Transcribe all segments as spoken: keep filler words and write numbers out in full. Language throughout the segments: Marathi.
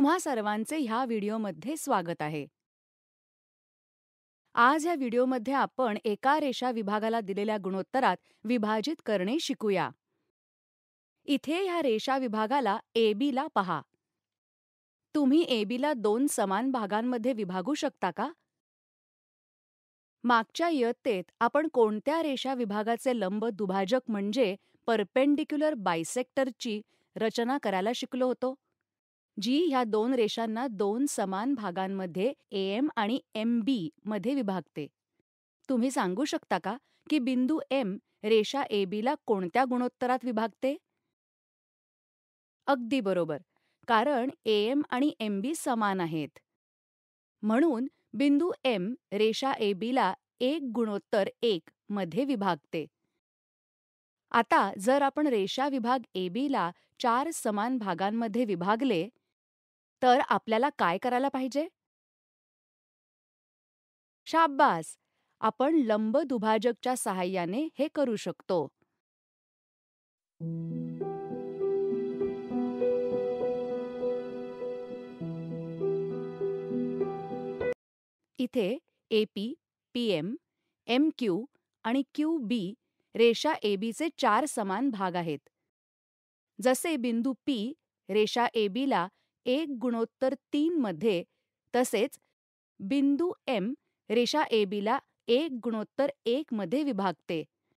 तुम्हा सर्वांचे ह्या व्हिडिओमध्ये स्वागत आहे. आज ह्या व्हिडिओमध्ये आपण एका रेषा विभागाला दिलेल्या गुणोत्तरात विभाजित करणे शिकूया. इथे ह्या रेषा विभागाला ए बी ला पहा. तुम्ही ए बी ला दोन समान भागांमध्ये विभागू शकता का? मागच्या इयत्तेत आपण कोणत्या रेषा विभागाचे लंब दुभाजक म्हणजे परपेंडिक्युलर बायसेक्टरची रचना करायला शिकलो होतो, जी ह्या दोन रेषांना दोन समान भागांमध्ये ए एम आणि एम बी मध्ये विभागते. तुम्ही सांगू शकता का की बिंदू एम रेषा ए बी ला कोणत्या गुणोत्तरात विभागते? अगदी बरोबर, कारण ए एम आणि एम बी समान आहेत. म्हणून बिंदू एम रेषा ए बी ला एक गुणोत्तर एक मध्ये विभागते. आता जर आपण रेषा विभाग ए बी ला चार समान भागांमध्ये विभागले, तर आपल्याला काय करायला पाहिजे? शाब्बास! आपण लंब दुभाजकच्या सहाय्याने हे करू शकतो. इथे A P, P M, M Q आणि क्यू बी रेषा ए बी चे चार समान भाग आहेत. जसे बिंदू पी रेषा ए बी ला एक गुणोत्तर तीन मध्ये, तसेच बिंदू एम रेषा ए बी ला एक गुणोत्तर एक मध्ये विभागते.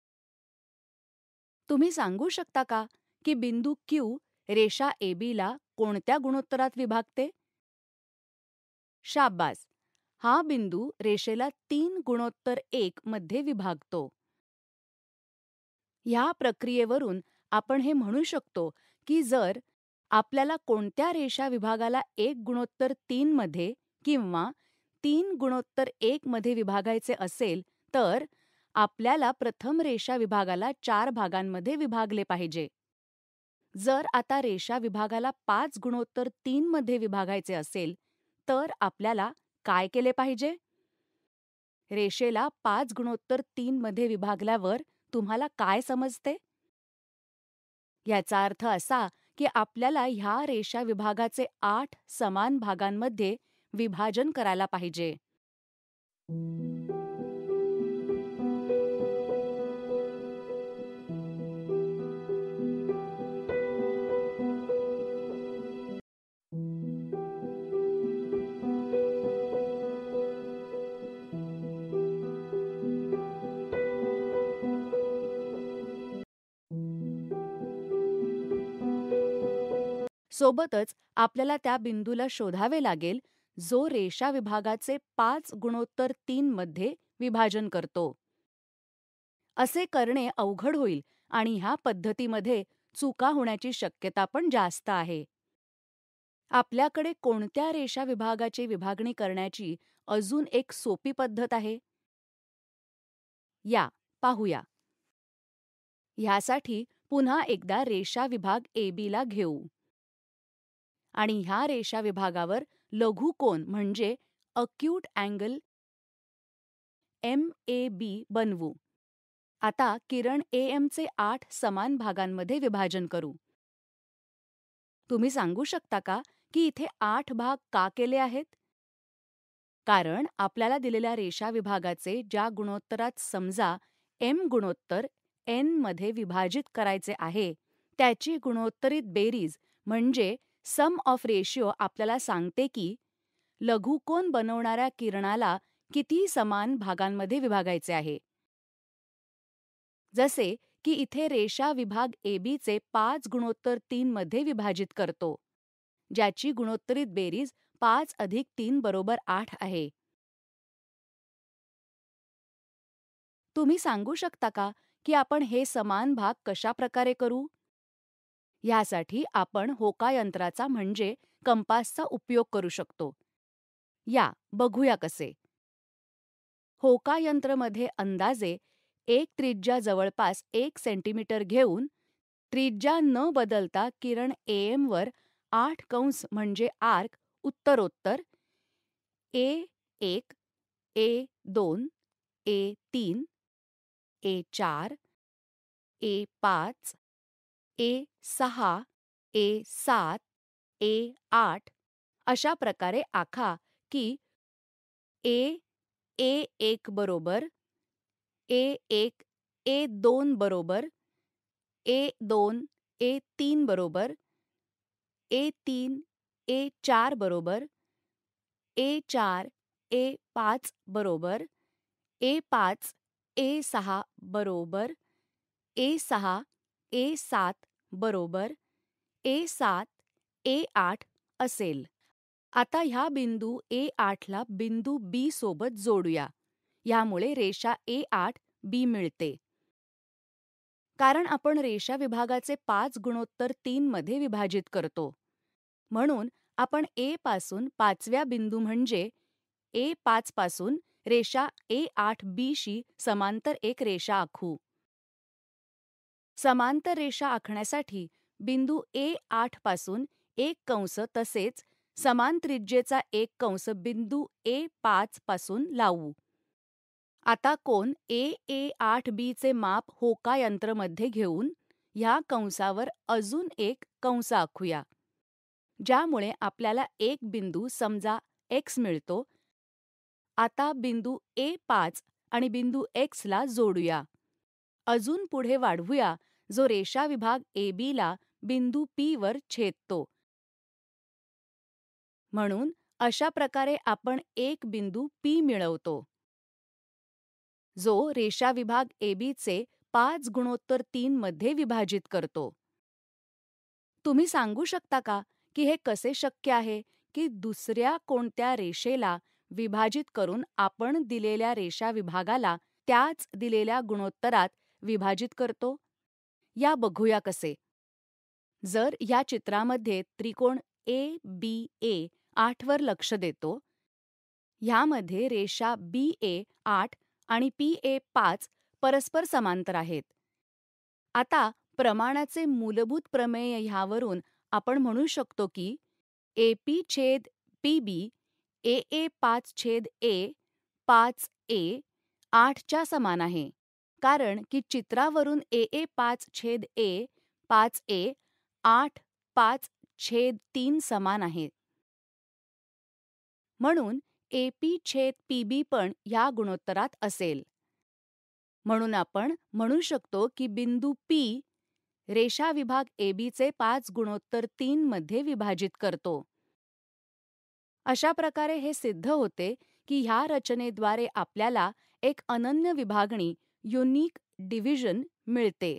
तुम्ही सांगू शकता का की बिंदू क्यू रेषा ए बी ला कोणत्या गुणोत्तरात विभागते? शाब्बास! हा बिंदू रेषेला तीन गुणोत्तर एक मध्ये विभागतो. ह्या प्रक्रियेवरून आपण हे म्हणू शकतो की जर आपल्याला कोणत्या रेषा विभागाला एक गुणोत्तर तीन मध्ये किंवा तीन गुणोत्तर एक मध्ये विभागायचे असेल, तर आपल्याला प्रथम रेषा विभागाला चार भागांमध्ये विभागले पाहिजे. जर आता रेषा विभागाला पाच गुणोत्तर तीन मध्ये विभागायचे असेल, तर आपल्याला काय केले पाहिजे? रेषेला पाच गुणोत्तर तीन मध्ये विभागल्यावर तुम्हाला काय समजते? याचा अर्थ असा की आपल्याला ह्या रेषा विभागाचे आठ समान भागांमध्ये विभाजन करायला पाहिजे. सोबतच आपल्याला त्या बिंदूला शोधावे लागेल जो रेषा विभागाचे पाच गुणोत्तर तीन मध्ये विभाजन करतो. असे करणे अवघड होईल आणि ह्या पद्धतीमध्ये चुका होण्याची शक्यता पण जास्त आहे. आपल्याकडे कोणत्या रेषा विभागाची विभागणी करण्याची अजून एक सोपी पद्धत आहे? या पाहूया. ह्यासाठी पुन्हा एकदा रेषा विभाग ए बी ला घेऊ आणि ह्या रेषा विभागावर लघुकोन म्हणजे acute angle M A B बनवू. आता किरण ए एम चे आठ समान भागांमध्ये विभाजन करू. तुम्ही सांगू शकता का की इथे आठ भाग का केले आहेत? कारण आपल्याला दिलेल्या रेषा विभागाचे ज्या गुणोत्तरात समजा एम गुणोत्तर एन मध्ये विभाजित करायचे आहे, त्याची गुणोत्तरित बेरीज म्हणजे सम ऑफ रेशिओ आपल्याला सांगते की लघुकोन बनवणाऱ्या किरणाला किती समान भागांमध्ये विभागायचे आहे. जसे की इथे रेषा विभाग ए बी चे पाच गुणोत्तर तीन मध्ये विभाजित करतो, ज्याची गुणोत्तरित बेरीज पाच अधिक तीन बरोबर आठ आहे. तुम्ही सांगू शकता का की आपण हे समान भाग कशा प्रकारे करू? ह्यासाठी आपण होकायंत्राचा म्हणजे कंपासचा उपयोग करू शकतो. या बघूया कसे. होकायंत्रमध्ये अंदाजे एक त्रिज्या जवळपास एक सेंटीमीटर घेऊन त्रिज्या न बदलता किरण ए एम वर आठ कंस म्हणजे आर्क उत्तरोत्तर ए एक, ए दोन, ए तीन, ए चार, ए पाच, ए सहा, ए सात, ए आठ अशा प्रकारे आखा की ए ए एक बरोबर, ए एक ए दोन बरोबर, ए दोन ए तीन बरोबर, ए तीन ए चार बरोबर, ए चार ए पाच बरोबर, ए पाच ए सहा बरोबर, ए सहा ए सात बरोबर, ए सात ए आठ असेल. आता ह्या बिंदू ए आठ ला बिंदू बी सोबत जोडूया. ह्यामुळे रेषा ए आठ बी मिळते. कारण आपण रेषा विभागाचे पाच गुणोत्तर तीन मध्ये विभाजित करतो. म्हणून आपण ए पासून पाचव्या बिंदू म्हणजे ए पाच पासून रेषा ए आठ बी शी समांतर एक रेषा आखू. समांतर रेषा आखण्यासाठी बिंदू ए आठ पासून एक कंस तसेच समान त्रिज्येचा एक कंस बिंदू ए पाच पासून लावू. आता कोन ए ए आठ बी चे माप होका यंत्रमध्ये घेऊन ह्या कंसावर अजून एक कंस आखूया. ज्यामुळे आपल्याला एक बिंदू समजा एक्स मिळतो. आता बिंदू ए पाच आणि बिंदू एक्स ला जोडूया. अजून पुढे वाढवूया जो रेषा विभाग ए बी ला बिंदू पी वर छेदतो. म्हणून अशा प्रकारे आपण एक बिंदू पी मिळवतो. जो रेषा विभाग ए बी चे पाच गुणोत्तर तीन मध्ये विभाजित करतो. तुम्ही सांगू शकता का की हे कसे शक्य आहे की दुसऱ्या कोणत्या रेषेला विभाजित करून आपण दिलेल्या रेषा विभागाला त्याच दिलेल्या गुणोत्तरात विभाजित करतो? या बघूया कसे. जर या चित्रामध्ये त्रिकोण ए बी ए आठ वर लक्ष देतो. ह्यामध्ये रेषा बी ए आठ आणि पी ए पाच परस्पर समांतर आहेत. आता प्रमाणाचे मूलभूत प्रमेय ह्यावरून आपण म्हणू शकतो की ए पी छेद पी बी ए ए पाच छेद ए पाच ए आठ च्या समान आहे. कारण की चित्रावरून ए ए पाच छेद ए पाच ए आठ पाच छेद तीन समान आहे. म्हणून ए पी छेद पी बी पण ह्या गुणोत्तरात असेल. म्हणून आपण म्हणू शकतो की बिंदू पी रेषा विभाग ए बी चे पाच गुणोत्तर तीन मध्ये विभाजित करतो. अशा प्रकारे हे सिद्ध होते की ह्या रचनेद्वारे आपल्याला एक अनन्य विभागणी युनिक डिव्हिजन मिळते.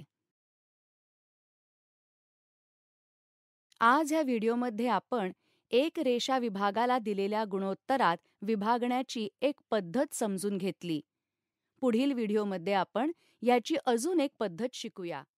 आज ह्या व्हिडिओमध्ये आपण एक रेषा विभागाला दिलेल्या गुणोत्तरात विभागण्याची एक पद्धत समजून घेतली. पुढील व्हिडिओमध्ये आपण याची अजून एक पद्धत शिकूया.